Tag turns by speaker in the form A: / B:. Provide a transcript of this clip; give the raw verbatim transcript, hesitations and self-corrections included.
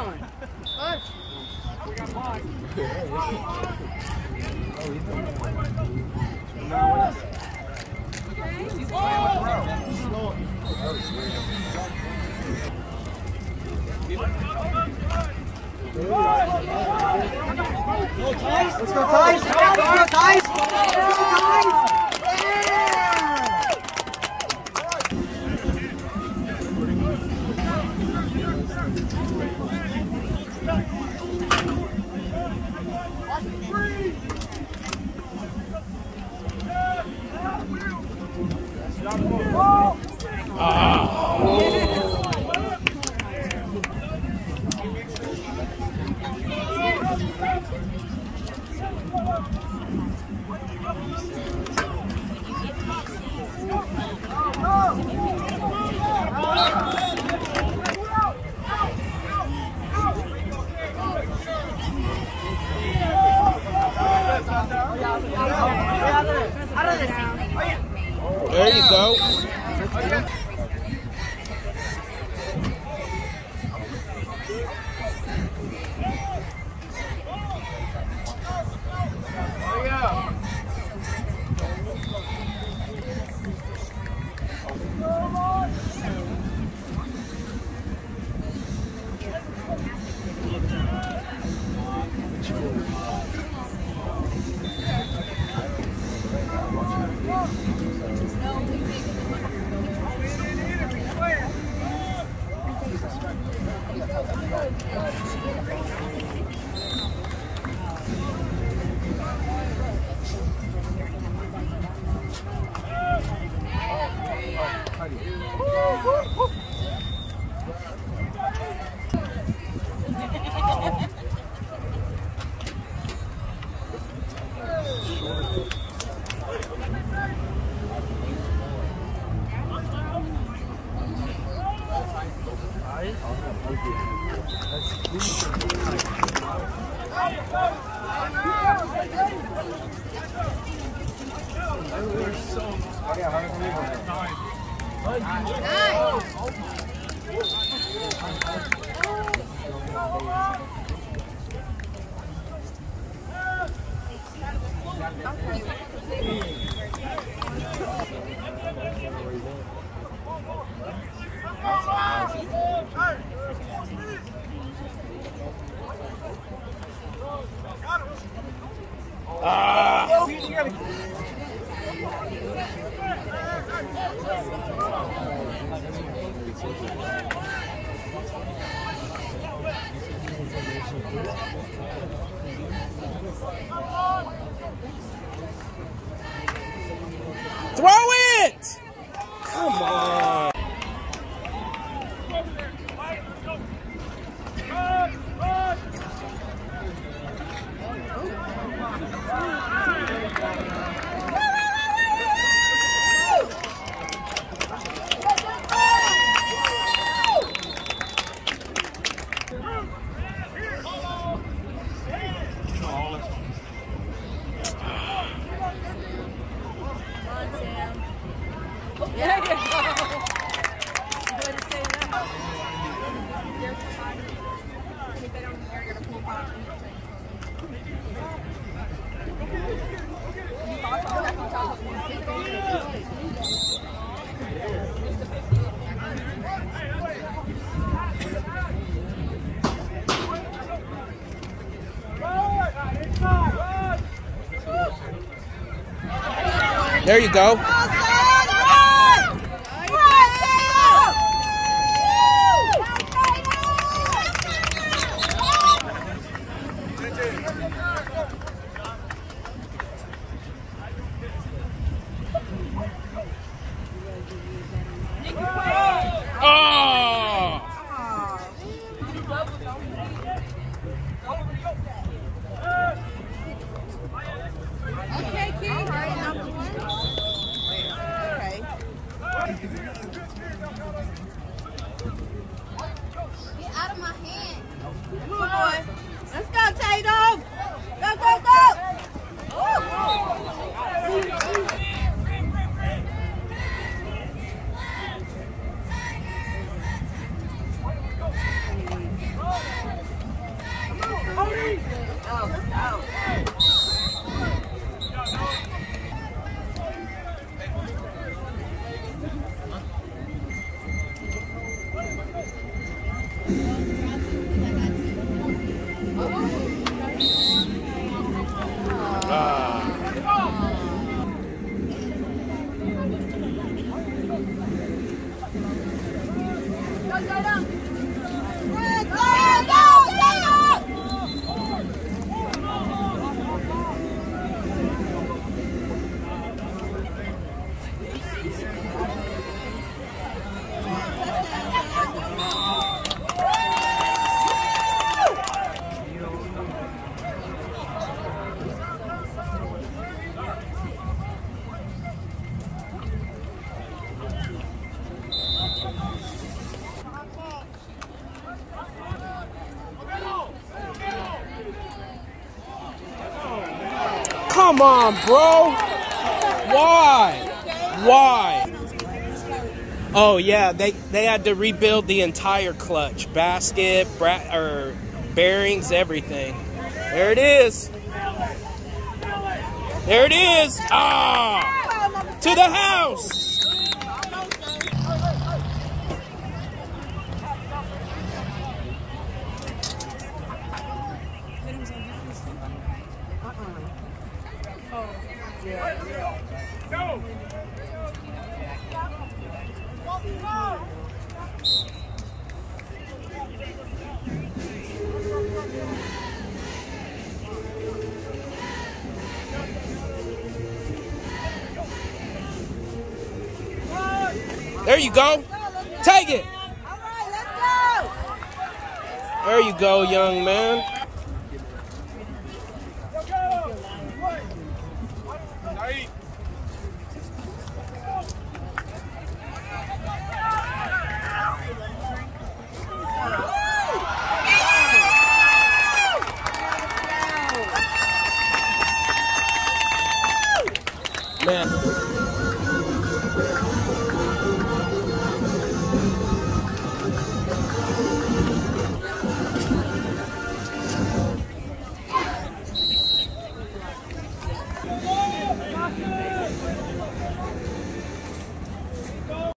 A: Let's go, Tice! Let's go, Tice! Let's go, Tice!
B: There you go. Throw it! Come on. There you go.
C: Get out of my hand. Come on, boy. Let's go, Tatum. Go, go, go. Ooh.
B: Come on, bro. Why? Why? Oh, yeah, they, they had to rebuild the entire clutch. Basket, bra or bearings, everything. There it is. There it is. Ah! To the house. There you go. Take it.
C: All right, let's go.
B: There you go, young man. Man.